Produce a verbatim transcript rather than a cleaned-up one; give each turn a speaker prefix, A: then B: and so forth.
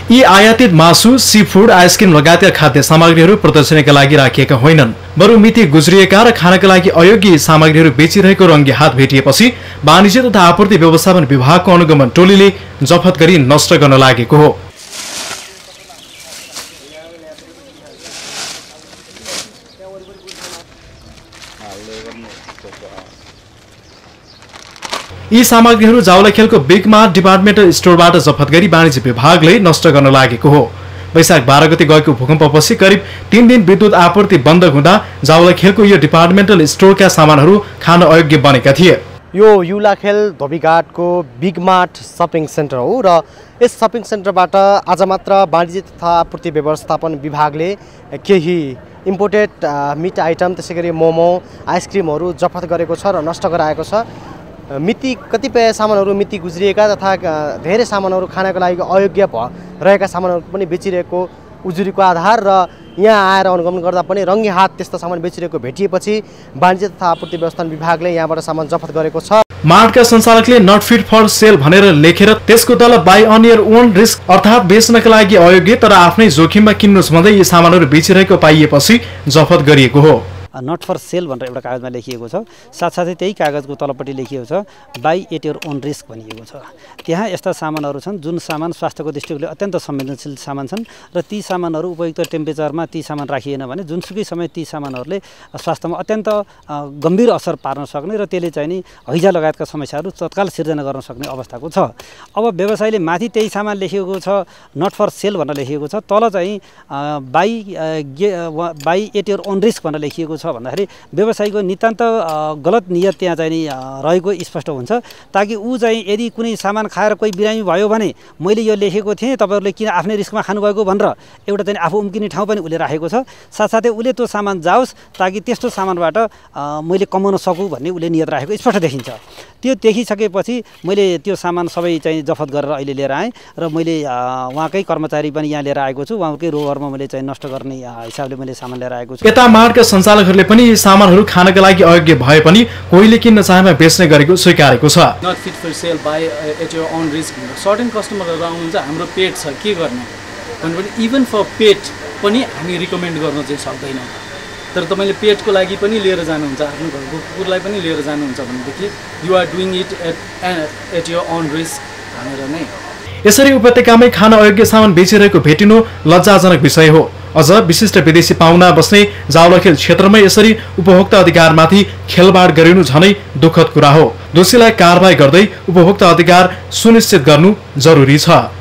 A: यी आयातित मासु, सी फूड, आइसक्रिम लगायतका खाद्य सामग्रीहरू प्रदर्शनीका लागि राखिएका होइनन्। बरु मिति गुज्रिएका र खानका लागि अयोग्य सामग्रीहरू बेचिरहेको रङ्गी हात भेटिएपछि वाणिज्य तथा आपूर्ति व्यवस्थापन विभागको अनुगमन टोलीले जफत गरी नष्ट गर्न लागेको हो। यी सामग्रीहरू जावलाखेलको बिग मार्ट डिपार्टमेन्टल स्टोरबाट जफत गरी वाणिज्य विभागले नष्ट गर्न लागेको हो। वैशाख बाह्र गते गएको भूकम्पपछि करिब तीन दिन विद्युत आपूर्ति बन्द हुँदा जावलाखेलको यो डिपार्टमेन्टल स्टोरका सामानहरू खान अयोग्य बनेका थिए।
B: यो युलाखेल धोबीघाटको बिग मार्ट सपिङ सेन्टर हो र यस सपिङ सेन्टरबाट आज मात्र वाणिज्य तथा आपूर्ति व्यवस्थापन विभागले केही इम्पोर्टेड मिट आइटम त्यसै गरी मोमो, आइसक्रिमहरू जफत गरेको छ र नष्ट गराएको छ। मिति कतिपय सामानहरू मिति गुज्रिएका तथा धेरै सामानहरू खानाको लागि अयोग्य रहेका सामानहरू पनि बेचिरहेको उजुरीको आधार र यहाँ आएर अनुगमन गर्दा पनि रङ्गी हात त्यस्ता सामान बेचिरहेको भेटिएपछि वाणिज्य तथा आपूर्ति व्यवस्थापन विभागले यहाँबाट सामान जफत गरेको छ।
A: मार्टका सञ्चालकले नट फिट फर सेल भनेर लेखेर त्यसको तल by on your own risk अर्थात् बेच्नका लागि अयोग्य तर आफ्नै जोखिममा किन्नुहोस् भन्दै यी सामानहरू बेचिरहेको पाइएपछि जफत गरिएको हो।
C: नट फर सेल भनेर एउटा कागजमा लेखिएको छ। साथसाथै त्यही कागजको तलपट्टि लेखिएको छ by at your own risk भनिएको छ। त्यहाँ यस्ता सामानहरू छन् जुन सामान स्वास्थ्यको दृष्टिकोणले अत्यन्त संवेदनशील सामान छन् र ती सामानहरू उपयुक्त टेम्परेचरमा ती सामान राखिएन भने जुनसुकै समय ती सामानहरूले स्वास्थ्यमा अत्यन्त गम्भीर असर पार्न सक्ने र त्यसले चाहिँ नि हैजा लगायतका समस्याहरू तत्काल सिर्जना गर्न सक्ने अवस्थाको छ। अब व्यवसायीले माथि त्यही सामान लेखिएको छ नट फर सेल भनेर लेखिएको छ, तल चाहिँ by by at your own risk भनेर लेखिएको छ भन्दाखेरि व्यवसायीको नितान्त गलत नियत त्यहाँ चाहिँ नि रहेको स्पष्ट हुन्छ। ताकि ऊ चाहिँ यदि कुनै सामान खाएर कोही बिरामी भयो भने मैले यो लेखेको थिएँ तपाईँहरूले किन आफ्नै रिस्कमा खानुभएको भनेर एउटा चाहिँ आफू उम्किने ठाउँ पनि उसले राखेको छ। साथसाथै उसले त्यो सामान जाओस् ताकि त्यस्तो सामानबाट मैले कमाउन सकूँ भन्ने उसले नियत राखेको स्पष्ट देखिन्छ। त्यो देखिसकेपछि मैले त्यो सामान सबै चाहिँ जफत गरेर अहिले लिएर आएँ र मैले उहाँकै कर्मचारी पनि यहाँ लिएर आएको छु। उहाँकै रोभरमा मैले चाहिँ नष्ट गर्ने हिसाबले मैले सामान लिएर आएको छु।
A: यता मार्टका सञ्चालकहरूले पनि यी सामानहरू खानका लागि अयोग्य भए पनि कोहीले किन्न चाहेमा बेच्ने गरेको स्वीकारेको छ।
D: Not fit for sale by at your own risk भनेर सर्टेन कस्टमरहरू आउनुहुन्छ, हाम्रो पेट छ के गर्ने भनेपछि इभन फर पेट पनि हामी रिकमेन्ड गर्न चाहिँ सक्दैनौँ। तर तपाईँले पेटको लागि पनि लिएर जानुहुन्छ, आफ्नो घरको कुकुरलाई पनि लिएर जानुहुन्छ भनेदेखि you are doing it at at your own risk भनेर नै।
A: यसरी उपत्यकामै खान अयोग्य सामान बेचिरहेको भेटिनु लज्जाजनक विषय हो। अझ विशिष्ट विदेशी पाहुना बस्ने जावलाखेल क्षेत्रमा यसरी उपभोक्ता अधिकारमाथि खेलबाड गरिनु झनै दुःखद कुरा हो। दोषीलाई कारबाही गर्दै उपभोक्ता अधिकार सुनिश्चित गर्नु जरुरी छ।